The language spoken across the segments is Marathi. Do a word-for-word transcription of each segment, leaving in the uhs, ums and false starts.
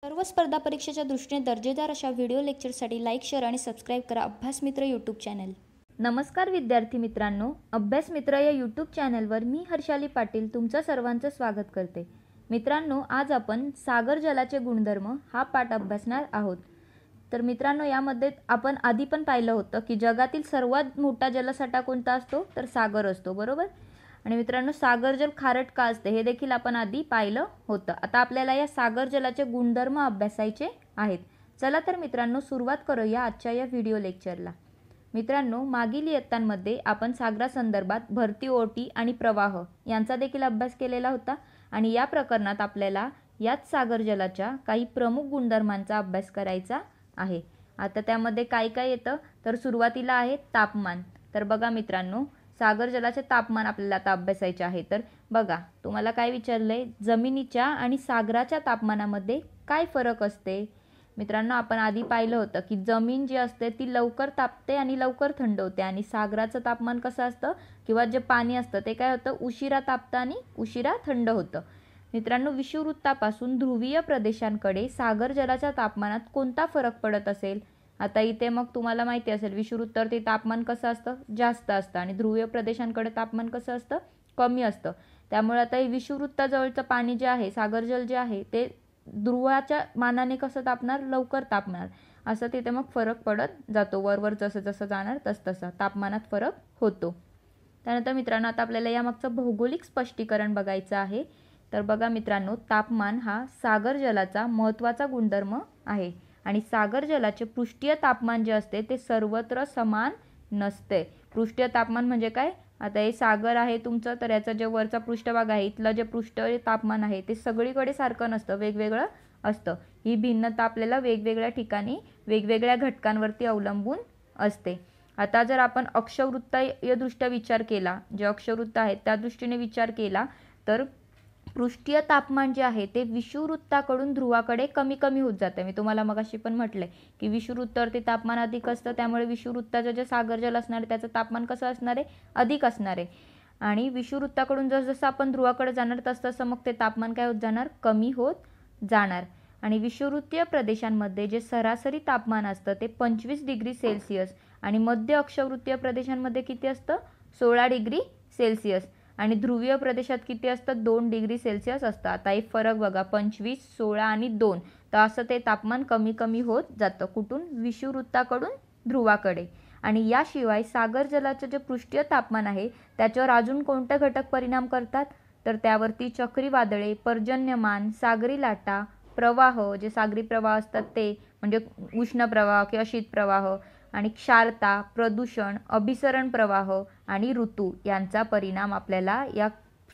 सर्व स्पर्धा परीक्षेच्या दृष्टीने दर्जेदार अशा व्हिडिओ लेक्चरसाठी लाईक, शेअर आणि सबस्क्राईब करा अभ्यास मित्र यूट्यूब चॅनल. नमस्कार विद्यार्थी मित्रांनो, अभ्यास मित्र या यूट्यूब चॅनलवर मी हर्षाली पाटील तुमचं सर्वांचं स्वागत करते. मित्रांनो, आज आपण सागर जलाचे गुणधर्म हा पाठ अभ्यासणार आहोत. तर मित्रांनो, यामध्ये आपण आधी पण पाहिलं होतं की जगातील सर्वात मोठा जलसाठा कोणता असतो, तर सागर असतो, बरोबर. आणि मित्रांनो, सागर जल खारट का असते हे देखील आपण आधी पाहिलं होतं. आता आपल्याला या सागर जलाचे गुणधर्म अभ्यासायचे आहेत. चला तर मित्रांनो, सुरुवात करूया आजच्या या व्हिडिओ लेक्चरला. मित्रांनो, मागील इयत्तांमध्ये आपण सागरासंदर्भात भरती, ओहोटी आणि प्रवाह यांचा देखील अभ्यास केलेला होता. आणि या प्रकरणात आपल्याला याच सागर जलाच्या काही प्रमुख गुणधर्मांचा अभ्यास करायचा आहे. आता त्यामध्ये काय काय येतं, तर सुरुवातीला आहे तापमान. तर बघा मित्रांनो, सागर जलाचे तापमान आपल्याला आता अभ्यासायचे आहे. तर बघा, तुम्हाला काय विचारलंय, जमिनीच्या आणि सागराच्या तापमानामध्ये काय फरक असते. मित्रांनो, आपण आधी पाहिलं होतं की जमीन जी असते ती लवकर तापते आणि लवकर थंड होते, आणि सागराचं तापमान कसं असतं किंवा जे पाणी असतं ते काय होतं, उशिरा तापतं आणि उशिरा थंड होतं. मित्रांनो, विषुववृत्तापासून ध्रुवीय प्रदेशांकडे सागर जलाच्या तापमानात कोणता फरक पडत असेल. आता इथे मग तुम्हाला माहिती असेल, विषुववृत्तावरती तापमान कसं असतं, जास्त असतं, आणि ध्रुवीय प्रदेशांकडे तापमान कसं असतं, कमी असतं. त्यामुळे आता हे विषुववृत्ताजवळचं पाणी जे आहे, सागर जल जे आहे, ते ध्रुवाच्या मानाने कसं तापणार, लवकर तापणार. असं तिथे मग फरक पडत जातो. वरवर जसं जसं जाणार तस तसं तापमानात फरक होतो. त्यानंतर मित्रांनो, आता आपल्याला यामागचं भौगोलिक स्पष्टीकरण बघायचं आहे. तर बघा मित्रांनो, तापमान हा सागर जलाचा महत्त्वाचा गुणधर्म आहे. आणि सागर जलाचे पृष्ठीय तापमान जे असते ते सर्वत्र समान नसते. पृष्ठीय तापमान म्हणजे काय, आता हे सागर आहे तुमचं, तर याचा जे वरचा पृष्ठभाग आहे, इथलं जे पृष्ठ तापमान आहे ते सगळीकडे सारखं नसतं, वेगवेगळं असतं. ही भिन्नता आपल्याला वेगवेगळ्या ठिकाणी वेगवेगळ्या घटकांवरती अवलंबून असते. आता जर आपण अक्षवृत्तीय दृष्ट्या विचार केला, जे अक्षवृत्त आहेत त्या दृष्टीने विचार केला, तर पृष्ठीय तापमान जे आहे ते विषुववृत्ताकडून ध्रुवाकडे कमी कमी होत जाते. मी तुम्हाला मगाशी पण म्हटलंय की विषुववृत्तावरती तापमान अधिक असतं, त्यामुळे विषुववृत्ताचं जे सागर जल असणार आहे त्याचं तापमान कसं असणार आहे, अधिक असणार आहे. आणि विषुववृत्ताकडून जसजसं आपण ध्रुवाकडे जाणार तसतसं मग ते तापमान काय होत जाणार, कमी होत जाणार. आणि विषुववृत्तीय प्रदेशांमध्ये जे सरासरी तापमान असतं ते पंचवीस डिग्री सेल्सिअस आणि मध्य अक्षवृत्तीय प्रदेशांमध्ये किती असतं, सोळा डिग्री सेल्सिअस. आणि ध्रुवीय प्रदेशात किती असतं, दोन डिग्री सेल्सिअस असतं. आता एक फरक बघा, पंचवीस, सोळा आणि दोन, तर असं ते तापमान कमी कमी होत जातं. कुठून, विषुववृत्ताकडून ध्रुवाकडे. आणि याशिवाय सागर जलाचं जे पृष्ठीय तापमान आहे त्याच्यावर अजून कोणते घटक परिणाम करतात, तर त्यावरती चक्रीवादळे, पर्जन्यमान, सागरी लाटा, प्रवाह, जे सागरी प्रवाह असतात ते म्हणजे उष्ण प्रवाह किंवा शीत प्रवाह, आणि क्षारता, प्रदूषण, अभिसरण प्रवाह आणि ऋतू यांचा परिणाम आपल्याला या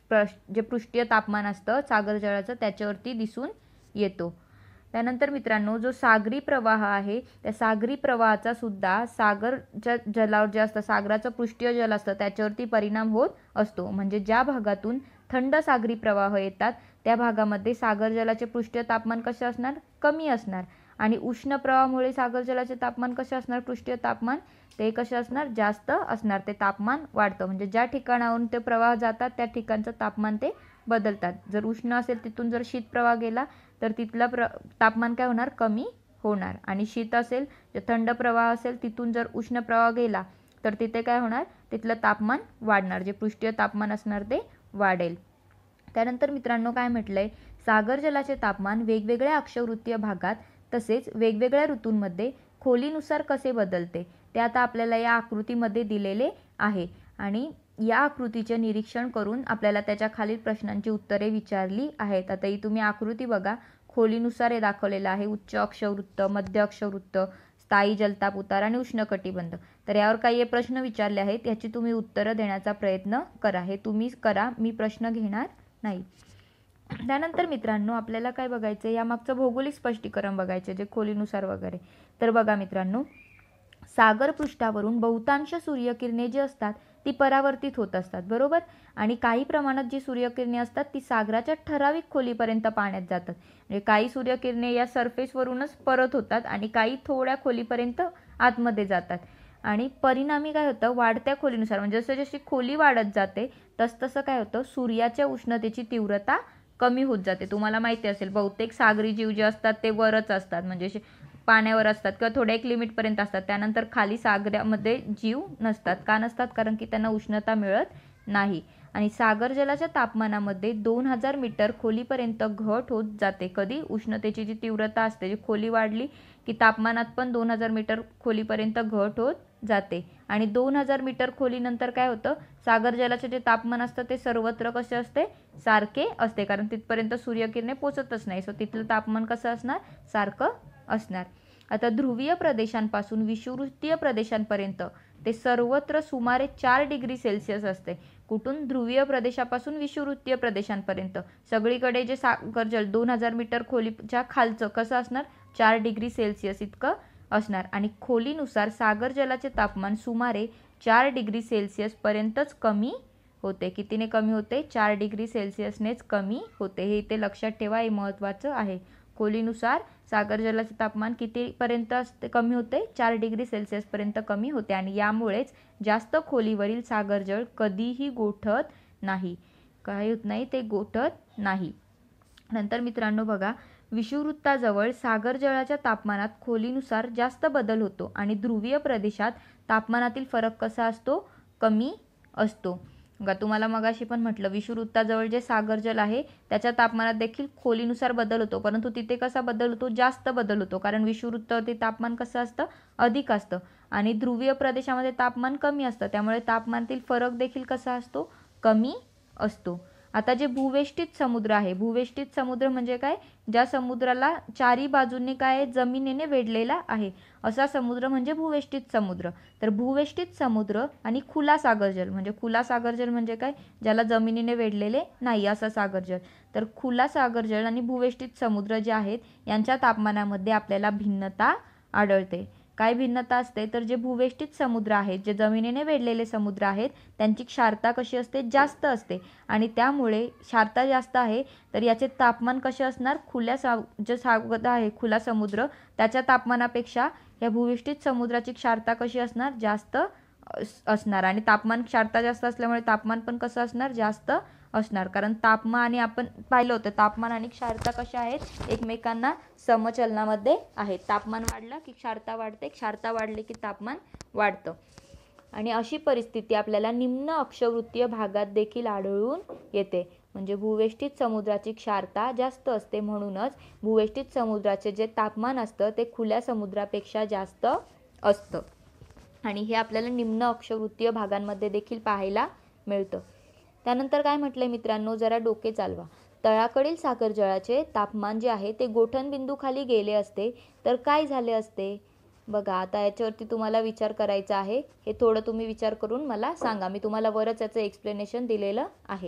जे पृष्ठीय तापमान असतं सागर जलाचं त्याच्यावरती दिसून येतो. त्यानंतर मित्रांनो, जो सागरी प्रवाह आहे त्या सागरी प्रवाहाचा सुद्धा सागरच्या जलावर जे असतं, सागराचं पृष्ठीय जल असतं त्याच्यावरती परिणाम होत असतो. म्हणजे ज्या भागातून थंड सागरी प्रवाह येतात त्या भागामध्ये सागर जलाचे पृष्ठीय तापमान कसे असणार, कमी असणार. आणि उष्ण प्रवाहामुळे सागर जलाचे तापमान कसे असणार, पृष्ठीय तापमान ते कसे असणार, जास्त असणार. ते तापमान वाढतं. म्हणजे ज्या ठिकाणाहून ते प्रवाह जातात त्या ठिकाणचं तापमान ते बदलतात. जर उष्ण असेल तिथून जर शीत प्रवाह गेला तर तिथलं प्र तापमान काय होणार, कमी होणार. आणि शीत असेल, जे थंड प्रवाह असेल तिथून जर उष्ण प्रवाह गेला तर तिथे काय होणार, तिथलं तापमान वाढणार. जे पृष्ठीय तापमान असणार ते वाढेल. त्यानंतर मित्रांनो काय म्हटलंय, सागर जलाचे तापमान वेगवेगळ्या अक्षवृत्तीय भागात तसेच वेगवेगळ्या ऋतूंमध्ये खोलीनुसार कसे बदलते ते आता आपल्याला या आकृतीमध्ये दिलेले आहे. आणि या आकृतीचे निरीक्षण करून आपल्याला त्याच्या खालील प्रश्नांची उत्तरे विचारली आहेत. आता ही तुम्ही आकृती बघा, खोलीनुसार हे दाखवलेलं आहे. उच्च अक्षवृत्त, मध्य अक्षवृत्त, स्थायी जलताप उतार आणि उष्णकटिबंध. तर यावर काही प्रश्न विचारले आहेत, याची तुम्ही उत्तरं देण्याचा प्रयत्न करा. हे तुम्ही करा, मी प्रश्न घेणार नाही. त्यानंतर मित्रांनो, आपल्याला काय बघायचं, यामागचं भौगोलिक स्पष्टीकरण बघायचे, जे खोलीनुसार वगैरे. तर बघा मित्रांनो, सागर पृष्ठावरून बहुतांश सूर्यकिरणे जी असतात ती परावर्तित होत असतात, बरोबर. आणि काही प्रमाणात जी सूर्यकिरणे असतात ती सागराच्या ठराविक खोलीपर्यंत पाण्यात जातात. म्हणजे काही सूर्यकिरणे या सरफेसवरूनच परत होतात आणि काही थोड्या खोलीपर्यंत आतमध्ये जातात. आणि परिणामी काय होतं, वाढत्या खोलीनुसार म्हणजे जसं जशी खोली वाढत जाते तसतसं काय होतं, सूर्याच्या उष्णतेची तीव्रता कमी होत जाते. तुम्हाला माहिती असेल बहुतेक सागरी जीव जे असतात ते वरच असतात, म्हणजे पाण्यावर असतात किंवा थोड्या एक लिमिटपर्यंत असतात. त्यानंतर खाली सागरामध्ये जीव नसतात. का नसतात? कारण की त्यांना उष्णता मिळत नाही. आणि सागर जलाच्या तापमानामध्ये दोन हजार मीटर खोलीपर्यंत घट होत जाते. कधी? उष्णतेची जी तीव्रता असते, जी खोली वाढली की तापमानात पण दोन हजार मीटर खोलीपर्यंत घट होत जाते. आणि दोन हजार मीटर खोलीनंतर काय होतं? सागर जलाचे जे तापमान असतं ते सर्वत्र कसे असते? सारखे असते, कारण तिथपर्यंत सूर्यकिरणे पोचतच नाही. सो तिथलं तापमान कसं असणार? सारखं असणार. आता ध्रुवीय प्रदेशांपासून विषुववृत्तीय प्रदेशांपर्यंत ते सर्वत्र सुमारे चार डिग्री सेल्सिअस असते. कुठून? ध्रुवीय प्रदेशापासून विषुववृत्तीय प्रदेशांपर्यंत सगळीकडे जे सागर जल दोन हजार मीटर खोलीच्या खालचं कसं असणार? चार डिग्री सेल्सिअस इतकं असणार. आणि खोलीनुसार सागर जलाचे तापमान सुमारे चार डिग्री सेल्सिअस पर्यंतच कमी होते. कितीने कमी होते? चार डिग्री सेल्सिअसनेच कमी होते. हे इथे लक्षात ठेवा, हे महत्त्वाचं आहे. खोलीनुसार सागर जलाचे तापमान कितीपर्यंत असते? कमी होते? चार डिग्री सेल्सिअसपर्यंत कमी होते. आणि यामुळेच जास्त खोलीवरील सागर जल कधीही गोठत नाही. काय होत नाही? ते गोठत नाही. नंतर मित्रांनो बघा, विषुववृत्ताजवळ सागर जलाच्या तापमानात खोलीनुसार जास्त बदल होतो आणि ध्रुवीय प्रदेशात तापमानातील फरक कसा असतो? कमी असतो. बघा, तुम्हाला मगाशी पण म्हटलं, विषुववृत्ताजवळ जे सागर जल आहे त्याच्या तापमानात देखील खोलीनुसार बदल होतो, परंतु तिथे कसा बदल होतो? जास्त बदल होतो, कारण विषुववृत्तावरती तापमान कसं असतं? अधिक असतं. आणि ध्रुवीय प्रदेशामध्ये तापमान कमी असतं, त्यामुळे तापमानातील फरक देखील कसा असतो? कमी असतो. आता जे भूवेष्टित समुद्र आहे, भूवेष्टित समुद्र म्हणजे काय? ज्या समुद्राला चारी बाजूने काय जमिनीने वेढलेला आहे, असा समुद्र म्हणजे भूवेष्टित समुद्र. तर भूवेष्टित समुद्र आणि खुला सागरजल म्हणजे खुला सागरजल म्हणजे काय? ज्याला जमिनीने वेढलेले नाही असा सागरजल. तर खुला सागरजल आणि भूवेष्टित समुद्र जे आहेत यांच्या तापमानामध्ये आपल्याला भिन्नता आढळते. काय भिन्नता असते? तर जे भूवेष्टित समुद्र आहेत, जे जमिनीने वेढलेले समुद्र आहेत, त्यांची क्षारता कशी असते? जास्त असते. आणि त्यामुळे क्षारता जास्त आहे तर याचे तापमान कसे असणार? खुल्या सा जे सागर आहे खुला समुद्र त्याच्या तापमानापेक्षा या भूवेष्टित समुद्राची क्षारता कशी असणार? जास्त असणार. आणि तापमान क्षारता जास्त असल्यामुळे तापमान पण कसं असणार? जास्त असणार. कारण तापमान आणि आपण पाहिलं होतं तापमान आणि क्षारता कशा आहेत? एकमेकांना समचलनामध्ये आहेत. तापमान वाढलं की क्षारता वाढते, क्षारता वाढली की तापमान वाढतं. आणि अशी परिस्थिती आपल्याला निम्न अक्षवृत्तीय भागात देखील आढळून येते. म्हणजे भूवेष्टित समुद्राची क्षारता जास्त असते, म्हणूनच भूवेष्टित समुद्राचे जे तापमान असतं ते खुल्या समुद्रापेक्षा जास्त असतं. आणि हे आपल्याला निम्न अक्षवृत्तीय भागांमध्ये देखील पाहायला मिळतं. त्यानंतर काय म्हटलंय मित्रांनो, जरा डोके चालवा. तळाकडील सागर जळाचे तापमान जे आहे ते गोठणबिंदू खाली गेले असते तर काय झाले असते? बघा, आता याच्यावरती तुम्हाला विचार करायचा आहे. हे थोडं तुम्ही विचार करून मला सांगा. मी तुम्हाला वरच याचं एक्सप्लेनेशन दिलेलं आहे.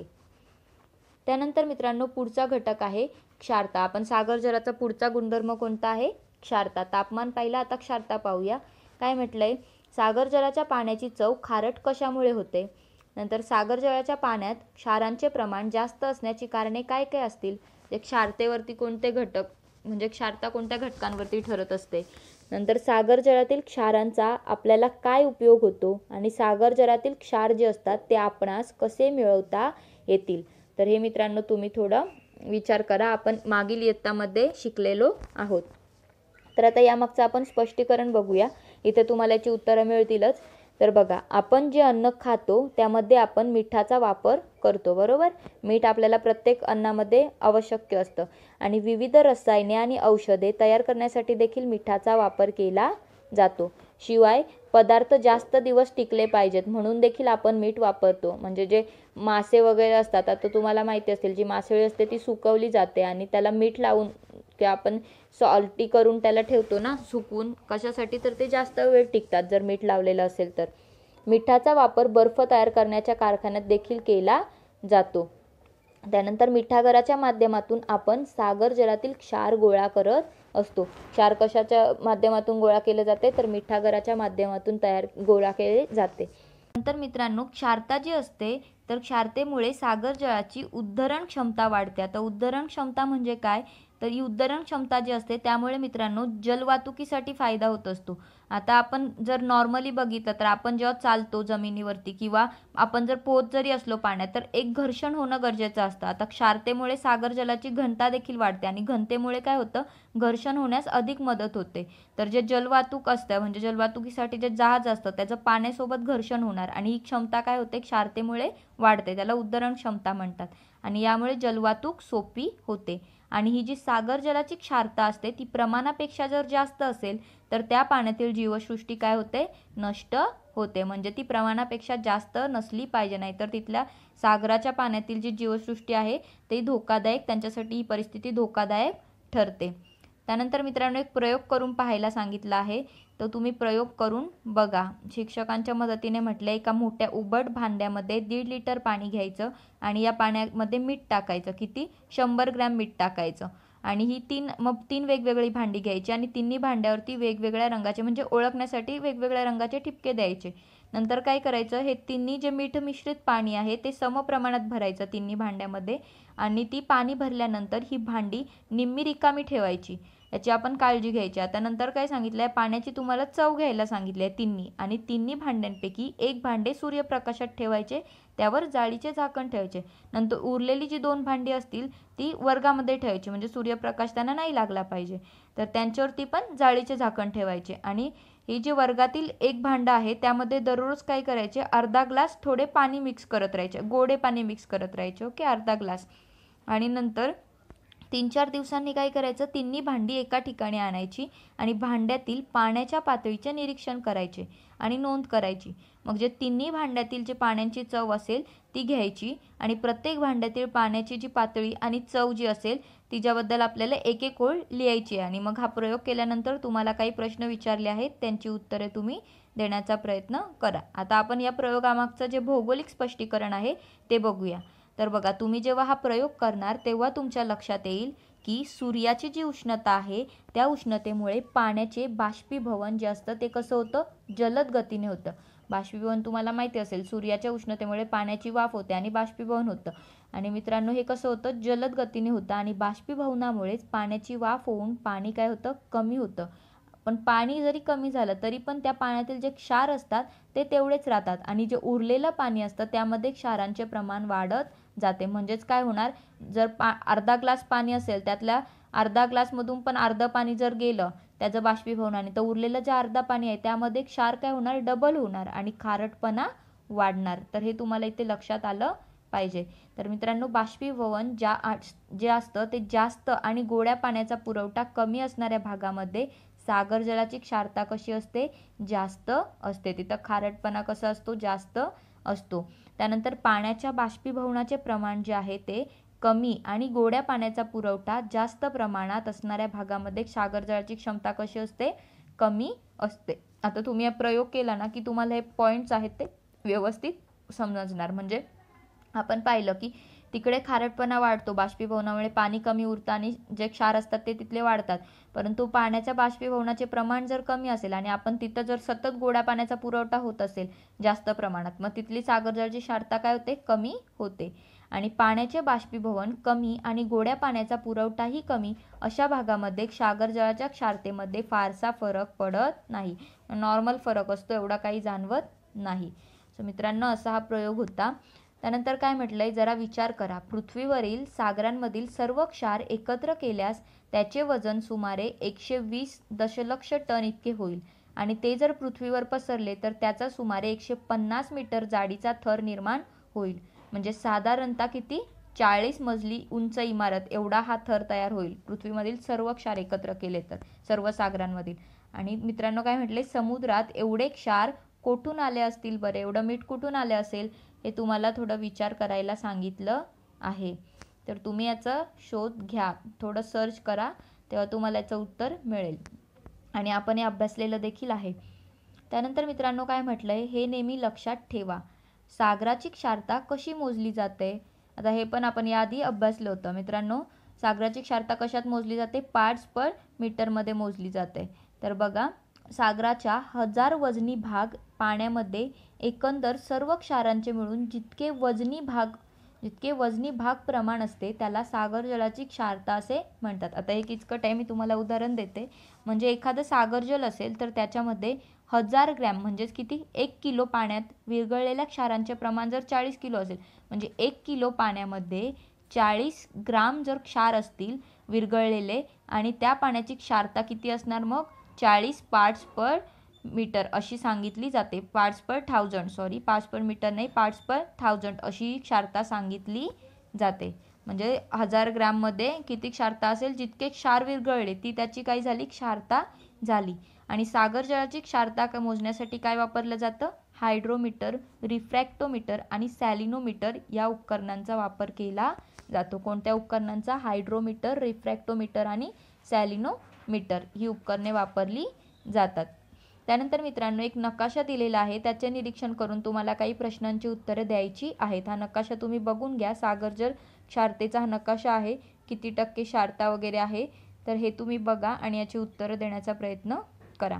त्यानंतर मित्रांनो पुढचा घटक आहे क्षारता. आपण सागर जलाचा पुढचा गुणधर्म कोणता आहे? क्षारता. तापमान पाहिलं, आता क्षारता पाहूया. काय म्हटलंय? सागर जलाच्या पाण्याची चव खारट कशामुळे होते? नंतर सागर जलाच्या पाण्यात क्षारांचे प्रमाण जास्त असण्याची कारणे काय काय असतील? ते क्षारतेवरती कोणते घटक म्हणजे क्षारता कोणत्या घटकांवरती ठरत असते? नंतर सागर जलातील क्षारांचा आपल्याला काय उपयोग होतो आणि सागर जलातील क्षार जे असतात ते आपणास कसे मिळवता येतील? तर हे मित्रांनो तुम्ही थोडं विचार करा. आपण मागील इयत्तामध्ये शिकलेलो आहोत. तर आता यामागचं आपण स्पष्टीकरण बघूया. इथे तुम्हाला याची उत्तरं मिळतीलच. तर बघा, आपण जे अन्न खातो त्यामध्ये आपण मिठाचा वापर करतो, बरोबर? मीठ आपल्याला प्रत्येक अन्नामध्ये आवश्यक असतं. आणि विविध रसायने आणि औषधे तयार करण्यासाठी देखील मिठाचा वापर केला जातो. शिवाय पदार्थ जास्त दिवस टिकले पाहिजेत म्हणून देखील आपण मीठ वापरतो. म्हणजे जे मासे वगैरे असतात, आता तुम्हाला माहिती असेल जी मासळी असते ती सुकवली जाते आणि त्याला मीठ लावून किंवा आपण सॉल्टी करून त्याला ठेवतो ना सुकवून. कशासाठी? तर ते जास्त वेळ टिकतात जर मीठ लावलेलं असेल तर. मिठाचा वापर बर्फ तयार करण्याच्या कारखान्यात देखील केला जातो. त्यानंतर मिठागराच्या माध्यमातून आपण सागर जलातील क्षार गोळा करत असतो. क्षार कशाच्या माध्यमातून गोळा केले जाते? तर मिठागराच्या माध्यमातून तयार गोळा केले जाते. नंतर मित्रांनो क्षारता जी असते तर क्षारतेमुळे सागर जळाची उद्धरण क्षमता वाढते. आता उद्धरण क्षमता म्हणजे काय? तर ही उद्धरण क्षमता जी असते त्यामुळे मित्रांनो जलवाहतुकीसाठी फायदा होत असतो. आता आपण जर नॉर्मली बघितलं तर आपण जेव्हा चालतो जमिनीवरती किंवा आपण जर पोहत जरी असलो पाण्यात तर एक घर्षण होणं गरजेचं असतं. आता क्षारतेमुळे सागर जलाची घनता देखील वाढते आणि घनतेमुळे काय होतं, घर्षण होण्यास अधिक मदत होते. तर जे जलवाहतूक असतं म्हणजे जलवाहतुकीसाठी जे जहाज असतं त्याचं पाण्यासोबत घर्षण होणार आणि ही क्षमता काय होते, क्षारतेमुळे वाढते. त्याला उद्धरण क्षमता म्हणतात आणि यामुळे जलवाहतूक सोपी होते. आणि ही जी सागर जलाची क्षारता असते ती प्रमाणापेक्षा जर जास्त असेल तर त्या पाण्यातील जीवसृष्टी काय होते, नष्ट होते. म्हणजे ती प्रमाणापेक्षा जास्त नसली पाहिजे, नाही तर तिथल्या सागराच्या पाण्यातील जी जीवसृष्टी आहे ते धोकादायक, त्यांच्यासाठी ही परिस्थिती धोकादायक ठरते. त्यानंतर मित्रांनो एक प्रयोग करून पाहायला सांगितला आहे, तर तुम्ही प्रयोग करून बघा. शिक्षकांच्या मदतीने म्हटलं एका मोठ्या उबट भांड्यामध्ये दीड लिटर पाणी घ्यायचं आणि या पाण्यामध्ये मीठ टाकायचं. किती, शंभर ग्रॅम मीठ टाकायचं आणि ही तीन मग तीन वेगवेगळी भांडी घ्यायची आणि तिन्ही भांड्यावरती वेगवेगळ्या रंगाचे म्हणजे ओळखण्यासाठी वेगवेगळ्या रंगाचे ठिपके द्यायचे. नंतर काय करायचं, हे तिन्ही जे मीठ मिश्रित पाणी आहे ते समप्रमाणात भरायचं तिन्ही भांड्यामध्ये आणि ती पाणी भरल्यानंतर ही भांडी निम्मी रिकामी ठेवायची. याची आपण काळजी घ्यायची. आता नंतर काय सांगितलं आहे, पाण्याची तुम्हाला चव घ्यायला सांगितले आहे तिन्ही आणि तिन्ही भांड्यांपैकी एक भांडे सूर्यप्रकाशात ठेवायचे, त्यावर जाळीचे झाकण ठेवायचे. नंतर उरलेली जी दोन भांडी असतील ती वर्गामध्ये ठेवायची म्हणजे सूर्यप्रकाश त्यांना नाही लागला पाहिजे, तर त्यांच्यावरती पण जाळीचे झाकण ठेवायचे. आणि ही जी वर्गातील एक भांडं आहे त्यामध्ये दररोज काय करायचे, अर्धा ग्लास थोडे पाणी मिक्स करत राहायचे, गोडे पाणी मिक्स करत राहायचे. ओके, अर्धा ग्लास. आणि नंतर तीन चार दिवसांनी काय करायचं, तिन्ही भांडी एका ठिकाणी आणायची आणि भांड्यातील पाण्याच्या पातळीचे निरीक्षण करायचे आणि नोंद करायची. मग जे तिन्ही भांड्यातील जे पाण्याची चव असेल ती घ्यायची आणि प्रत्येक भांड्यातील पाण्याची जी पातळी आणि चव जी असेल तिच्याबद्दल आपल्याला एक एक ओळ लिहायची. आणि मग हा प्रयोग केल्यानंतर तुम्हाला काही प्रश्न विचारले आहेत त्यांची उत्तरे तुम्ही देण्याचा प्रयत्न करा. आता आपण या प्रयोगामागचं जे भौगोलिक स्पष्टीकरण आहे ते बघूया. तर बघा, तुम्ही जेव्हा हा प्रयोग करणार तेव्हा तुमच्या लक्षात येईल की सूर्याची जी उष्णता आहे त्या उष्णतेमुळे पाण्याचे बाष्पीभवन जे असतं ते कसं होतं, जलद गतीने होतं. बाष्पीभवन तुम्हाला माहिती असेल, सूर्याच्या उष्णतेमुळे पाण्याची वाफ होते आणि बाष्पीभवन होतं. आणि मित्रांनो हे कसं होतं, जलद गतीने होतं आणि बाष्पीभवनामुळेच पाण्याची वाफ होऊन पाणी काय होतं, कमी होतं. पण पाणी जरी कमी झालं तरी पण त्या पाण्यातील जे क्षार असतात ते तेवढेच राहतात आणि जे उरलेलं पाणी असतं त्यामध्ये क्षारांचे प्रमाण वाढत जाते. म्हणजेच काय होणार, जर पा अर्धा ग्लास पाणी असेल त्यातल्या अर्धा ग्लासमधून पण अर्धं पाणी जर गेलं त्याचं बाष्पीभवनाने, तर उरलेलं जे अर्धा पाणी आहे त्यामध्ये क्षार काय होणार, डबल होणार आणि खारटपणा वाढणार. तर हे तुम्हाला इथे लक्षात आलं पाहिजे. तर मित्रांनो बाष्पीभवन ज्या जे असतं ते जास्त आणि गोड्या पाण्याचा पुरवठा कमी असणाऱ्या भागामध्ये सागर जलाची क्षारता कशी असते, जास्त असते. तिथं खारटपणा कसा असतो, जास्त असतो. त्यानंतर पाण्याच्या बाष्पीभवनाचे प्रमाण जे आहे ते कमी आणि गोड्या पाण्याचा पुरवठा जास्त प्रमाणात असणाऱ्या भागामध्ये सागर जलाची क्षमता कशी असते, कमी असते. आता तुम्ही हा प्रयोग केला ना की तुम्हाला हे पॉईंट्स आहेत ते व्यवस्थित समजणार. म्हणजे आपण पाहिलं की तिकडे खारटपणा वाढतो, बाष्पीभवनामुळे पाणी कमी उरतं आणि जे क्षार असतात ते तिथले वाढतात. परंतु पाण्याच्या बाष्पीभवनाचे प्रमाण जर कमी असेल आणि आपण तिथं जर सतत गोड्या पाण्याचा पुरवठा होत असेल जास्त प्रमाणात, मग तिथली सागर जलाची क्षारता काय होते, कमी होते. आणि पाण्याचे बाष्पीभवन कमी आणि गोड्या पाण्याचा पुरवठाही कमी अशा भागामध्ये सागर जलाच्या क्षारतेमध्ये फारसा फरक पडत नाही, नॉर्मल फरक असतो, एवढा काही जाणवत नाही. सो मित्रांनो असा हा प्रयोग होता. त्यानंतर काय म्हटलंय, जरा विचार करा, पृथ्वीवरील सागरांमधील सर्व क्षार एकत्र केल्यास त्याचे वजन सुमारे एकशे वीस दशलक्ष टन इतके होईल आणि ते जर पृथ्वीवर पसरले तर त्याचा सुमारे एकशे पन्नास मीटर जाडीचा थर निर्माण होईल. म्हणजे साधारणतः किती, चाळीस मजली उंच इमारत एवढा हा थर तयार होईल पृथ्वीमधील सर्व क्षार एकत्र केले तर, सर्व सागरांमधील. आणि मित्रांनो काय म्हटले, समुद्रात एवढे क्षार कुठून आले असतील बरे, एवढं मीठ कुठून आले असेल हे तुम्हाला थोडं विचार करायला सांगितलं आहे. तर तुम्ही याचा शोध घ्या, थोडं सर्च करा, तेव्हा तुम्हाला याचं उत्तर मिळेल आणि आपण हे अभ्यासलेलं देखील आहे. त्यानंतर मित्रांनो काय म्हटलंय, हे नेहमी लक्षात ठेवा, सागराची क्षारता कशी मोजली जाते. आता हे पण आपण याआधी अभ्यासलं होतं मित्रांनो. सागराची क्षारता कशात मोजली जाते, पार्ट्स पर मीटरमध्ये मोजली जाते. तर बघा, सागराच्या हजार वजनी भाग पाण्यामध्ये एकंदर सर्व क्षारांचे मिळून जितके वजनी भाग जितके वजनी भाग प्रमाण असते त्याला सागर जलाची क्षारता असे म्हणतात. आता हे किचकट आहे, मी तुम्हाला उदाहरण देते. म्हणजे एखादं सागर जल असेल तर त्याच्यामध्ये हजार ग्रॅम म्हणजेच किती, एक किलो पाण्यात विरघळलेल्या क्षारांचे प्रमाण जर चाळीस किलो असेल, म्हणजे एक किलो पाण्यामध्ये चाळीस ग्राम जर क्षार असतील विरघळलेले, आणि त्या पाण्याची क्षारता किती असणार मग, चाळीस पार्ट्स पर मीटर अशी सांगितली जाते. Parts per thousand, sorry parts per metre नाही, पार्ट्स पर थाउजंड अशी क्षारता सांगितली जाते. म्हणजे हजार ग्रॅममध्ये किती क्षारता असेल, जितके क्षार विरघळले ती त्याची काय झाली, क्षारता झाली. आणि सागर जलाची क्षारता का मोजण्यासाठी काय वापरलं जातं, हायड्रोमीटर, रिफ्रॅक्टोमीटर आणि सॅलिनोमीटर या उपकरणांचा वापर केला जातो. कोणत्या उपकरणांचा, हायड्रोमीटर, रिफ्रॅक्टोमीटर आणि सॅलिनोमीटर ही उपकरणे वापरली जातात. त्यानंतर मित्रांनो एक नकाशा दिलेला आहे, त्याचे निरीक्षण करून तुम्हाला काही प्रश्नांची उत्तरे द्यायची आहेत. हा नकाशा तुम्ही बघून घ्या. सागर जल क्षारतेचा हा नकाशा आहे, किती टक्के क्षारता वगैरे आहे, तर हे तुम्ही बघा आणि याची उत्तरं देण्याचा प्रयत्न करा.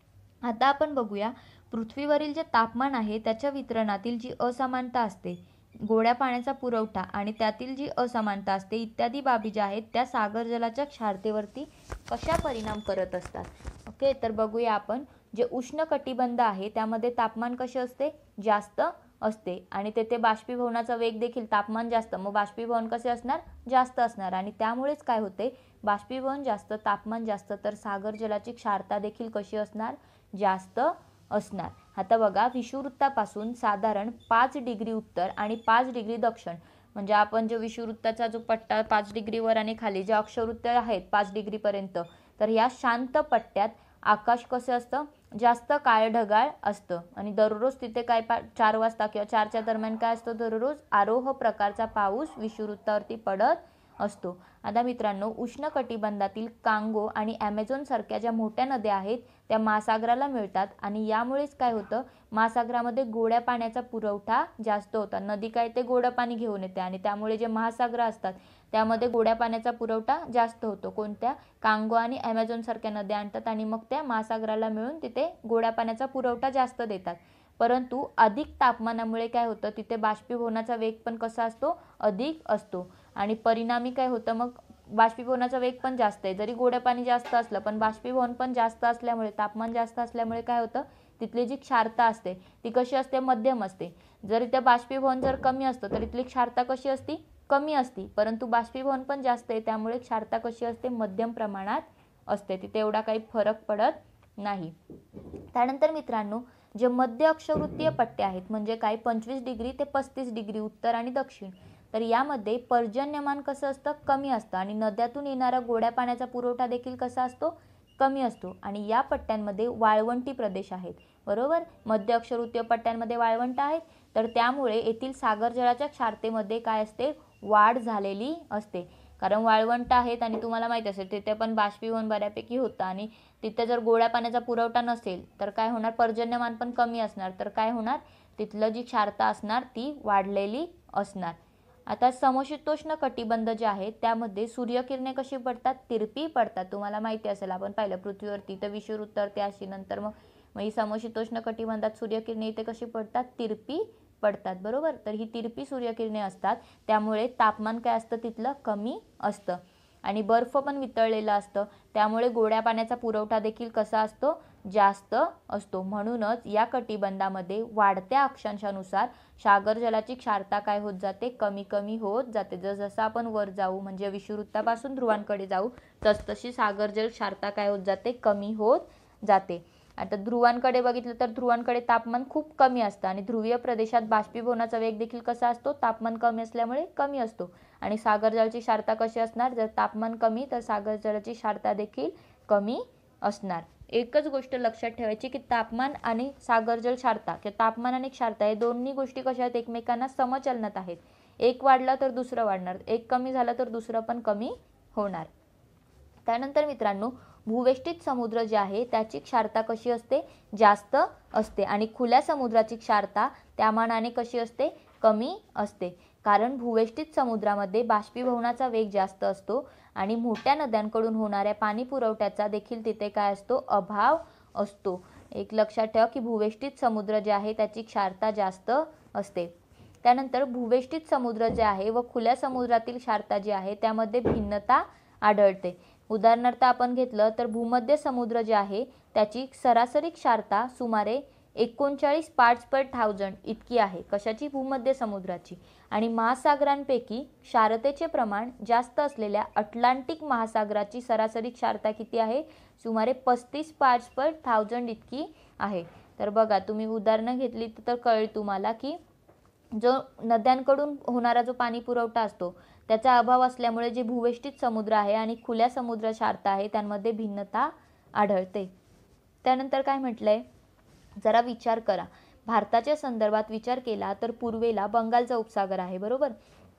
आता आपण बघूया पृथ्वीवरील जे तापमान आहे त्याच्या वितरणातील जी असमानता असते, गोड्या पाण्याचा पुरवठा आणि त्यातील जी असमानता असते इत्यादी बाबी ज्या आहेत त्या सागर जलाच्या क्षारतेवरती कशा परिणाम करत असतात. ओके, तर बघूया आपण. जे उष्ण कटिबंध आहे त्यामध्ये तापमान कसे असते, जास्त असते, आणि तेथे बाष्पीभवनाचा वेग देखील, तापमान जास्त मग बाष्पीभवन कसे असणार, जास्त असणार, आणि त्यामुळेच काय होते, बाष्पीभवन जास्त, तापमान जास्त, तर सागर जलाची क्षारता देखील कशी असणार, जास्त असणार. आता बघा, विषुववृत्तापासून साधारण पाच डिग्री उत्तर आणि पाच डिग्री दक्षिण, म्हणजे आपण जो विषुववृत्ताचा जो पट्टा पाच डिग्री वर आणि खाली जे अक्षवृत्त आहेत पाच डिग्री पर्यंत, तर या शांत पट्ट्यात आकाश कसं असतं, जास्त काळं ढगाळ असतं, आणि दररोज तिथे काय पा चार वाजता किंवा चारच्या दरम्यान काय असतं, दररोज आरोह प्रकारचा पाऊस विषुववृत्तावरती पडत असतो. आता मित्रांनो, उष्ण कटिबंधातील कांगो आणि ॲमेझॉन सारख्या ज्या मोठ्या नद्या आहेत त्या महासागराला मिळतात, आणि यामुळेच काय होतं, महासागरामध्ये गोड्या पाण्याचा पुरवठा जास्त होता. नदी काय ते गोडं पाणी घेऊन येते, आणि त्यामुळे जे महासागर असतात त्यामध्ये गोड्या पाण्याचा पुरवठा जास्त होतो. कोणत्या, कांगो आणि ॲमेझॉन सारख्या नद्या आणतात आणि मग त्या महासागराला मिळून तिथे गोड्या पाण्याचा पुरवठा जास्त देतात. परंतु अधिक तापमानामुळे काय होतं, तिथे बाष्पीभवनाचा वेग पण कसा असतो, अधिक असतो, आणि परिणामी काय होतं, मग बाष्पीभवनाचा वेग पण जास्त आहे. जरी गोड्या पाणी जास्त असलं पण बाष्पीभवन पण जास्त असल्यामुळे, तापमान जास्त असल्यामुळे काय होतं, तिथली जी क्षारता असते ती कशी असते, मध्यम असते. जरी त्या बाष्पीभवन जर कमी असतं तर इथली क्षारता कशी असती, कमी असती, परंतु बाष्पीभवन पण जास्त आहे त्यामुळे क्षारता कशी असते, मध्यम प्रमाणात असते. तिथे एवढा काही फरक पडत नाही. त्यानंतर मित्रांनो, जे मध्य अक्षवृत्तीय पट्टे आहेत म्हणजे काय, पंचवीस डिग्री ते पस्तीस डिग्री उत्तर आणि दक्षिण, तर यामध्ये पर्जन्यमान कसं असतं, कमी असतं, आणि नद्यातून येणारा गोड्या पाण्याचा पुरवठा देखील कसा असतो, कमी असतो. आणि या पट्ट्यांमध्ये वाळवंटी प्रदेश आहेत, बरोबर, मध्य अक्षवृत्तीय पट्ट्यांमध्ये वाळवंट आहेत, तर त्यामुळे येथील सागर जलाच्या क्षारतेमध्ये काय असते, वाढ झालेली असते. कारण वाळवंट आहेत आणि तुम्हाला माहिती असेल तिथे पण बाष्पीभवन बऱ्यापैकी होतं, आणि तिथे जर गोड्या पाण्याचा पुरवठा नसेल तर काय होणार, पर्जन्यमान पण कमी असणार, तर काय होणार, तिथलं जी क्षारता असणार ती वाढलेली असणार. आता समशीतोष्ण कटिबंध जे आहेत त्यामध्ये सूर्यकिरणे कशी पडतात, तिरपी पडतात. तुम्हाला माहिती असेल, आपण पाहिलं पृथ्वीवरती तर विषुववृत्तावर ते अशी, नंतर मग मग ही समशीतोष्ण कटिबंधात सूर्यकिरणे इथे कशी पडतात, तिरपी पडतात, बरोबर. तर ही तिरपी सूर्यकिरणे असतात, त्यामुळे तापमान काय असतं तिथलं, कमी असतं, आणि बर्फ पण वितळलेलं असतं, त्यामुळे गोड्या पाण्याचा पुरवठा देखील कसा असतो, जास्त असतो. म्हणूनच या कटिबंधामध्ये वाढत्या अक्षांशानुसार सागर जलाची क्षारता काय होत जाते, कमी कमी होत जाते. जसजसं आपण वर जाऊ म्हणजे विषुववृत्तापासून ध्रुवांकडे जाऊ तसतशी सागर जल क्षारता काय होत जाते, कमी होत जाते. आता ध्रुवांकडे बघितलं तर ध्रुवांकडे तापमान खूप कमी असतं, आणि ध्रुवीय प्रदेशात बाष्पीभवनाचा वेग देखील कसा असतो, तापमान कमी असल्यामुळे कमी असतो. आणि सागर जलाची क्षारता कशी असणार, जर तापमान कमी तर सागर जलाची क्षारता देखील कमी असणार. एकच गोष्ट लक्षात ठेवायची की तापमान आणि सागर जल क्षारता किंवा तापमान आणि क्षारता हे दोन्ही गोष्टी कशा आहेत, एकमेकांना समचलनात आहेत. एक वाढला तर दुसरं वाढणार, एक कमी झाला तर दुसरं पण कमी होणार. त्यानंतर मित्रांनो, भूवेष्टित समुद्र जे आहे त्याची क्षारता कशी असते, जास्त असते, आणि खुल्या समुद्राची क्षारता त्या मानाने कशी असते, कमी असते. कारण भूवेष्टित समुद्रामध्ये बाष्पीभवनाचा वेग जास्त असतो, आणि मोठ्या नद्यांकडून होणाऱ्या पाणी पुरवठ्याचा देखील तिथे काय असतो, अभाव असतो. एक लक्षात ठेवा की भूवेष्टित समुद्र जे आहे त्याची क्षारता जास्त असते. त्यानंतर भूवेष्टित समुद्र जे आहे व खुल्या समुद्रातील क्षारता जी आहे त्यामध्ये भिन्नता आढळते. उदाहरणार्थ आपण घेतलं तर भूमध्य समुद्र जे आहे त्याची सरासरी क्षारता सुमारे एकोणचाळीस पार्ट्स पर थाउजंड इतकी आहे. कशाची? भूमध्य समुद्राची. आणि महासागरांपैकी क्षारतेचे प्रमाण जास्त असलेल्या अटलांटिक महासागराची सरासरी क्षारता किती आहे? सुमारे पस्तीस पार्ट्स पर थाउजंड इतकी आहे. तर बघा तुम्ही उदाहरणं घेतली तर कळेल तुम्हाला की जो नद्यांकडून होणारा जो पाणी पुरवठा असतो त्याचा अभाव असल्यामुळे जे भूवेष्टित समुद्र आहे आणि खुल्या समुद्र क्षारता आहे त्यांमध्ये भिन्नता आढळते. त्यानंतर काय म्हटलंय, जरा विचार करा. भारताच्या संदर्भात विचार केला तर पूर्वेला बंगालचा उपसागर आहे, बरोबर.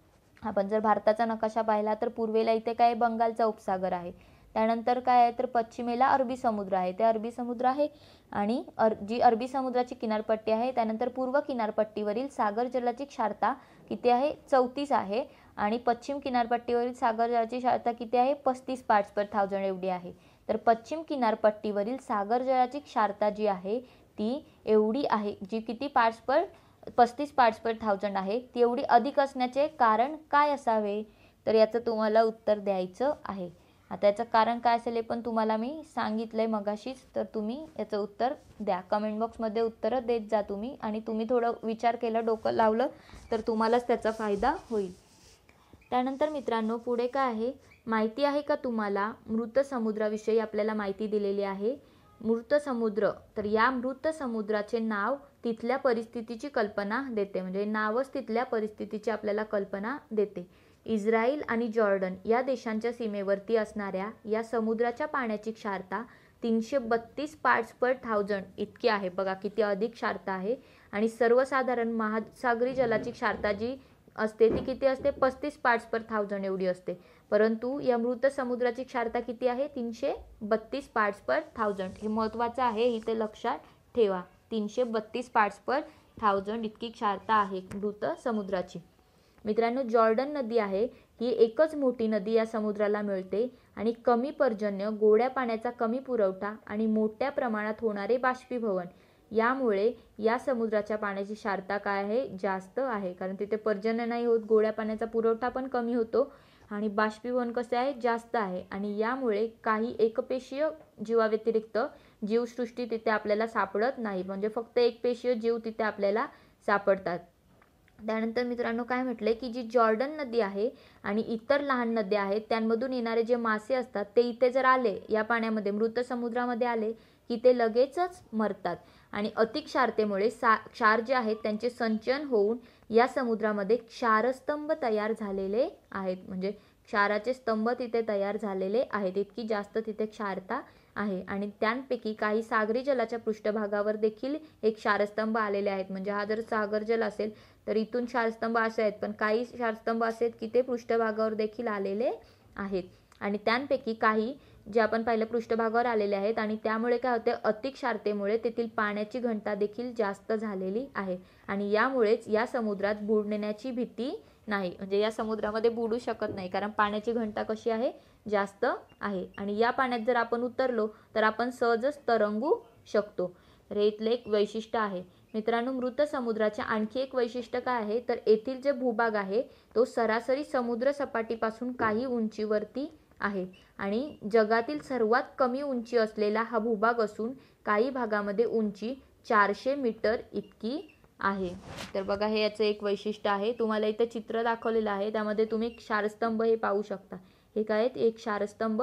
आपण जर भारताचा नकाशा पाहिला तर पूर्वेला इथे काय बंगालचा उपसागर आहे. त्यानंतर काय आहे तर पश्चिमेला अरबी समुद्र आहे, ते अरबी समुद्र आहे. आणि अर जी अरबी समुद्राची किनारपट्टी आहे त्यानंतर पूर्व किनारपट्टीवरील सागर जलाची क्षारता किती आहे? चौतीस आहे. आणि पश्चिम किनारपट्टीवरील सागर जलाची क्षारता किती आहे? पस्तीस पार्ट्स पर थाउजंड एवढी आहे. तर पश्चिम किनारपट्टीवरील सागर जलाची क्षारता जी आहे ती एवढी आहे, जी किती पार्ट्स पर पस्तीस पार्ट्स पर थाउजंड आहे, ती एवढी अधिक असण्याचे कारण काय असावे? तर याचं तुम्हाला उत्तर द्यायचं आहे. आता याचं कारण काय असेल हे पण तुम्हाला मी सांगितलंय मगाशीच, तर तुम्ही याचं उत्तर द्या. कमेंट बॉक्समध्ये उत्तरं देत जा तुम्ही. आणि तुम्ही थोडं विचार केलं, डोकं लावलं तर तुम्हालाच त्याचा फायदा होईल. त्यानंतर मित्रांनो पुढे काय आहे, माहिती आहे का तुम्हाला मृत समुद्राविषयी आपल्याला माहिती दिलेली आहे. मृत समुद्र, तर या मृत समुद्राचे नाव तिथल्या परिस्थितीची कल्पना देते, म्हणजे नावच तिथल्या परिस्थितीची आपल्याला कल्पना देते. इस्रायल आणि जॉर्डन या देशांच्या सीमेवरती असणाऱ्या या समुद्राच्या पाण्याची क्षारता तीनशे बत्तीस पार्ट्स पर थाउजंड इतकी आहे. बघा किती अधिक क्षारता आहे. आणि सर्वसाधारण महासागरी जलाची क्षारता जी असते ती किती असते? पस्तीस पार्ट्स पर थाउजंड एवढी असते. परंतु या मृत समुद्राची क्षारता किती आहे? तीनशे बत्तीस पार्ट्स पर थाउजंड. हे महत्त्वाचं आहे, इथे लक्षात ठेवा. तीनशे बत्तीस पार्ट्स पर थाउजंड इतकी क्षारता आहे मृत समुद्राची. मित्रांनो जॉर्डन नदी आहे ही एकच मोठी नदी या समुद्राला मिळते. आणि कमी पर्जन्य, गोड्या पाण्याचा कमी पुरवठा आणि मोठ्या प्रमाणात होणारे बाष्पीभवन यामुळे या समुद्राच्या पाण्याची क्षारता काय आहे? जास्त आहे. कारण तिथे पर्जन्य नाही होत, गोड्या पाण्याचा पुरवठा पण कमी होतो आणि बाष्पीभवन कसे आहे? जास्त आहे. आणि यामुळे काही एकपेशीय जीवाव्यतिरिक्त जीवसृष्टी तिथे आपल्याला सापडत नाही, म्हणजे फक्त एकपेशीय जीव तिथे आपल्याला सापडतात. त्यानंतर मित्रांनो काय म्हटलंय की जी जॉर्डन नदी आहे आणि इतर लहान नद्या आहेत त्यांमधून येणारे जे मासे असतात ते इथे जर आले, या पाण्यामध्ये मृत समुद्रामध्ये आले की ते लगेचच मरतात. आणि अतिक्षारतेमुळे सा क्षार जे आहेत त्यांचे संचयन होऊन या समुद्रामध्ये क्षारस्तंभ तयार झालेले आहेत, म्हणजे क्षाराचे स्तंभ तिथे तयार झालेले आहेत. इतकी जास्त तिथे क्षारता आहे. आणि त्यांपैकी काही सागरी जलाच्या पृष्ठभागावर देखील एक क्षारस्तंभ आलेले आहेत. म्हणजे हा जर सागर जल असेल तर इथून क्षारस्तंभ असे आहेत, पण काही क्षारस्तंभ असे आहेत की ते पृष्ठभागावर देखील आलेले आहेत. आणि त्यांपैकी काही जे आपण पाहिलं पृष्ठभागावर आलेले आहेत. आणि त्यामुळे काय होते, अतिक्षारतेमुळे तेथील पाण्याची घनता देखील जास्त झालेली आहे. आणि यामुळेच या समुद्रात बुडण्याची भीती नाही, म्हणजे या समुद्रामध्ये बुडू शकत नाही, कारण पाण्याची घनता कशी आहे? जास्त आहे. आणि या पाण्यात जर आपण उतरलो तर आपण सहजच तरंगू शकतो. तर इथले एक वैशिष्ट्य आहे. मित्रांनो मृत समुद्राचे आणखी एक वैशिष्ट्य काय आहे तर येथील जे भूभाग आहे तो सरासरी समुद्र सपाटीपासून काही उंचीवरती आहे. आणि जगातील सर्वात कमी उंची असलेला हा भूभाग असून काही भागामध्ये उंची चारशे मीटर इतकी आहे. तर बघा हे याचं एक वैशिष्ट्य आहे. तुम्हाला इथे चित्र दाखवलेलं आहे, त्यामध्ये तुम्ही क्षारस्तंभ हे पाहू शकता. हे काय आहेत? एक क्षारस्तंभ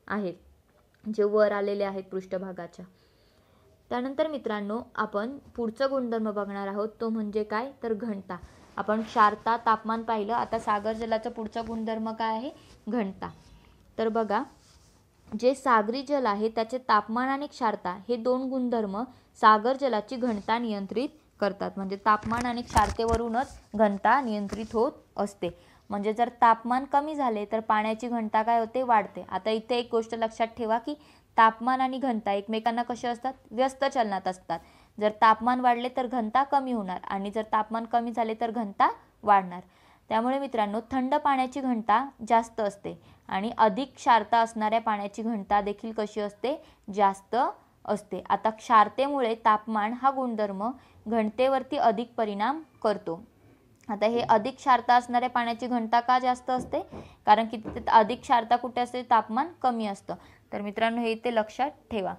आहेत जे वर आलेले आहेत पृष्ठभागाच्या. त्यानंतर मित्रांनो आपण पुढचं गुणधर्म बघणार आहोत, तो म्हणजे काय तर घनता. आपण क्षारता, तापमान पाहिलं, आता सागर जलाचा पुढचा गुणधर्म काय आहे? घनता. तर बघा जे सागरी जल आहे त्याचे तापमान आणि क्षारता हे दोन गुणधर्म सागर जलाची घनता नियंत्रित करतात. म्हणजे तापमान आणि क्षारतेवरूनच घनता नियंत्रित होत असते. म्हणजे जर तापमान कमी झाले तर पाण्याची घनता काय होते? वाढते. आता इथे एक गोष्ट लक्षात ठेवा की तापमान आणि घनता एकमेकांना कसे असतात? व्यस्त चलनात असतात. जर तापमान वाढले तर घनता कमी होणार आणि जर तापमान कमी झाले तर घनता वाढणार. त्यामुळे मित्रांनो थंड पाण्याची घनता जास्त असते आणि अधिक क्षारता असणाऱ्या पाण्याची घनता देखील कशी असते? जास्त असते. आता क्षारतेमुळे तापमान हा गुणधर्म घनतेवरती अधिक परिणाम करतो. आता हे अधिक क्षारता असणाऱ्या पाण्याची घनता का जास्त असते, कारण की तिथे अधिक क्षारता कुठे असते, तापमान कमी असतं. तर मित्रांनो हे इथे लक्षात ठेवा.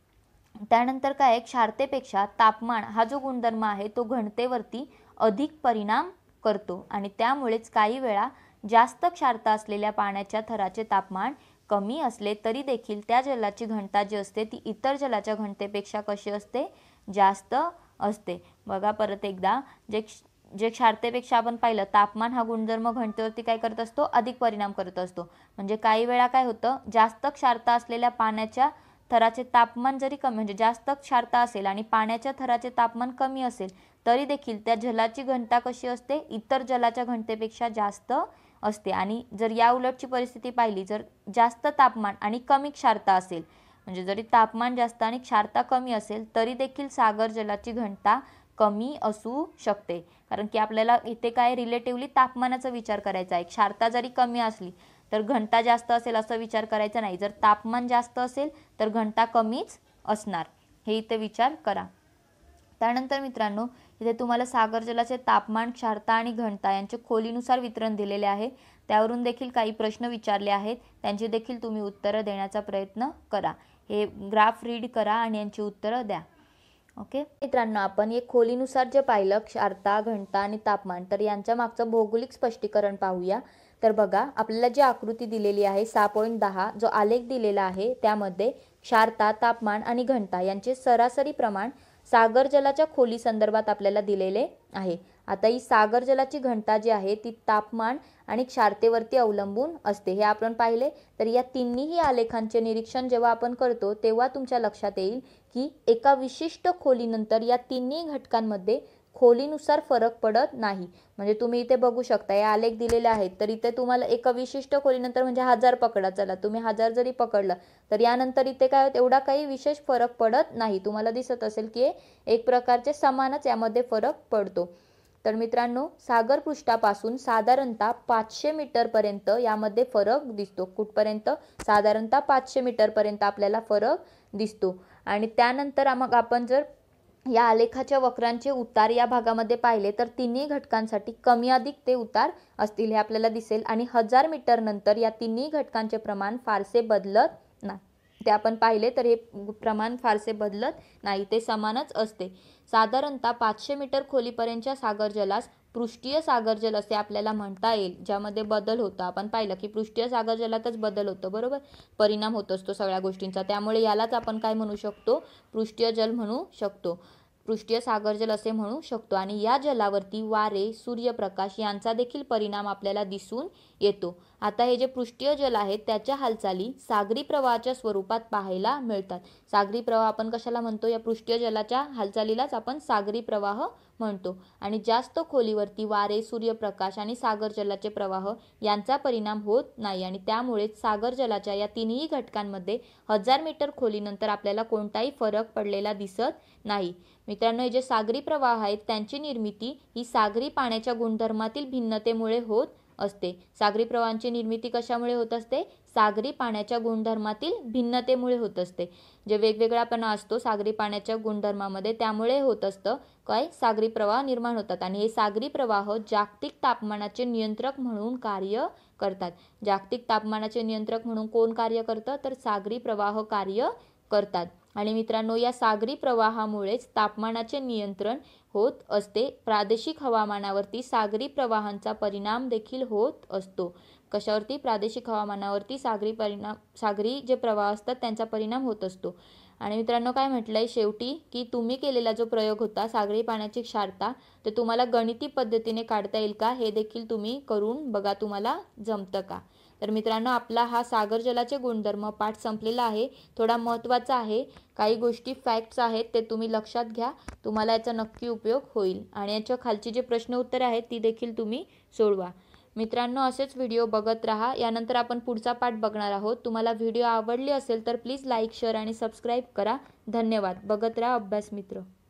त्यानंतर काय, क्षारतेपेक्षा तापमान हा जो गुणधर्म आहे तो घनतेवरती अधिक परिणाम करतो आणि त्यामुळेच काही वेळा जास्त क्षारता असलेल्या पाण्याच्या थराचे तापमान कमी असले तरी देखील त्या जलाची घनता जी असते ती इतर जलाच्या घनतेपेक्षा कशी असते, जास्त असते. बघा परत एकदा, जे जे क्षारतेपेक्षा आपण पाहिलं तापमान हा गुणधर्म घनतेवरती काय करत असतो, अधिक परिणाम करत असतो. म्हणजे काही वेळा काय होतं, जास्त क्षारता असलेल्या पाण्याच्या थराचे तापमान जरी कमी, म्हणजे जास्त क्षारता असेल आणि पाण्याच्या थराचे तापमान कमी असेल तरी देखील त्या जलाची घनता कशी असते, इतर जलाच्या घनतेपेक्षा जास्त असते. आणि जर या उलटची परिस्थिती पाहिली, जर जास्त तापमान आणि कमी क्षारता असेल, म्हणजे जरी तापमान जास्त आणि क्षारता कमी असेल तरी देखील सागर जलाची घनता कमी असू शकते. कारण की आपल्याला इथे काय रिलेटिव्हली तापमानाचा विचार करायचा आहे. क्षारता जरी कमी असली तर घनता जास्त असेल असं विचार करायचा नाही. जर तापमान जास्त असेल तर घनता कमीच असणार, हे इथे विचार करा. त्यानंतर मित्रांनो इथे तुम्हाला सागर जलाचे तापमान, क्षारता आणि घनता यांचे खोलीनुसार वितरण दिलेले आहे. त्यावरून देखील काही प्रश्न विचारले आहेत, त्यांची देखील तुम्ही उत्तरं देण्याचा प्रयत्न करा. हे ग्राफ रीड करा आणि यांची उत्तरं द्या. ओके मित्रांनो, आपण एक खोलीनुसार जे पाहिलं क्षारता, घनता आणि तापमान, तर यांच्या मागचं भौगोलिक स्पष्टीकरण पाहूया. तर बघा, आपल्याला जी आकृती दिलेली आहे सहा पॉईंट दहा, जो आलेख दिलेला आहे त्यामध्ये क्षारता, तापमान आणि घनता यांचे सरासरी प्रमाण सागर जलाच्या खोली संदर्भात आपल्याला दिलेले आहे. आता ही सागर जलाची घनता जी आहे ती तापमान आणि क्षारतेवरती अवलंबून असते, हे आपण पाहिले. तर या तिन्ही आलेखांचे निरीक्षण जेव्हा आपण करतो तेव्हा तुमच्या लक्षात येईल की एका विशिष्ट खोलीनंतर या तिन्ही घटकांमध्ये खोलीनुसार फरक पडत नाही. म्हणजे तुम्ही इथे बघू शकता, या आलेख दिलेले आहेत, तर इथे तुम्हाला एका विशिष्ट खोलीनंतर, म्हणजे हजार पकडा, चला तुम्ही हजार जरी पकडलं तर यानंतर इथे काय होत, एवढा काही विशेष फरक पडत नाही. तुम्हाला दिसत असेल की एक प्रकारचे समानच यामध्ये फरक पडतो. तर मित्रांनो, सागर पृष्ठापासून साधारणतः पाचशे मीटर पर्यंत यामध्ये फरक दिसतो. कुठपर्यंत, साधारणतः पाचशे मीटर पर्यंत आपल्याला फरक दिसतो. आणि त्यानंतर मग आपण जर या आलेखाच्या वक्रांचे उतार या भागामध्ये पाहिले तर तिन्ही घटकांसाठी कमी अधिक ते उतार असतील, हे आपल्याला दिसेल. आणि हजार मीटर नंतर या तिन्ही घटकांचे प्रमाण फारसे बदलत नाही, ते आपण पाहिले तर हे प्रमाण फारसे बदलत नाही, ते समानच असते. साधारणतः पाचशे मीटर खोलीपर्यंतच्या सागर जलास पृष्ठीय सागर जल असे आपल्याला म्हणता येईल, ज्यामध्ये बदल होता. आपण पाहिलं की पृष्ठीय सागर जलातच बदल होतो, बरोबर, परिणाम होत असतो सगळ्या गोष्टींचा, त्यामुळे यालाच आपण काय म्हणू शकतो, पृष्ठीय जल म्हणू शकतो, पृष्ठीय सागर जल असे म्हणू शकतो. आणि या जलावरती वारे, सूर्यप्रकाश यांचा देखील परिणाम आपल्याला दिसून येतो. आता हे जे पृष्ठीय जल आहे त्याच्या हालचाली सागरी प्रवाहाच्या स्वरूपात पाहायला मिळतात. सागरी प्रवाह आपण कशाला म्हणतो, या पृष्ठीय जलाच्या हालचालीलाच आपण सागरी प्रवाह म्हणतो. आणि जास्त खोलीवरती वारे, सूर्यप्रकाश आणि सागर जलाचे प्रवाह यांचा परिणाम होत नाही, आणि त्यामुळे सागर जलाच्या या तिन्ही घटकांमध्ये हजार मीटर खोलीनंतर आपल्याला कोणताही फरक पडलेला दिसत नाही. मित्रांनो, हे जे सागरी प्रवाह आहेत त्यांची निर्मिती ही सागरी पाण्याच्या गुणधर्मातील भिन्नतेमुळे होत असते. सागरी प्रवाहांची निर्मिती कशामुळे होत असते, सागरी पाण्याच्या गुणधर्मातील भिन्नतेमुळे होत असते. जे वेगवेगळापणा असतो सागरी पाण्याच्या गुणधर्मामध्ये त्यामुळे होत असतं काय, सागरी प्रवाह निर्माण होतात. आणि हे सागरी प्रवाह जागतिक तापमानाचे नियंत्रक म्हणून कार्य करतात. जागतिक तापमानाचे नियंत्रक म्हणून कोण कार्य करतं, तर सागरी प्रवाह कार्य करतात. आणि मित्रांनो, या सागरी प्रवाहामुळेच तापमानाचे नियंत्रण होत असते. प्रादेशिक हवामानावरती सागरी प्रवाहांचा परिणाम देखील होत असतो. कशावरती, प्रादेशिक हवामानावरती सागरी परिणाम, सागरी जे प्रवाह असतात त्यांचा परिणाम होत असतो. आणि मित्रांनो, काय म्हटलंय शेवटी, की तुम्ही केलेला जो प्रयोग होता सागरी पाण्याची क्षारता, ते तुम्हाला गणिती पद्धतीने काढता येईल का, हे देखील तुम्ही करून बघा, तुम्हाला जमतं का. तर मित्रांनो, आपला हा सागर जलाचे गुणधर्म पाठ संपलेला आहे. थोडा महत्त्वाचा आहे, काही गोष्टी फॅक्ट्स आहेत ते तुम्ही लक्षात घ्या, तुम्हाला याचा नक्की उपयोग होईल. आणि याच्या खालची जे प्रश्न उत्तरे आहेत ती देखील तुम्ही सोडवा. मित्रांनो, असेच व्हिडिओ बघत राहा. यानंतर आपण पुढचा पाठ बघणार आहोत. तुम्हाला व्हिडिओ आवडली असेल तर प्लीज लाईक, शेअर आणि सबस्क्राईब करा. धन्यवाद. बघत राहा अभ्यास मित्र.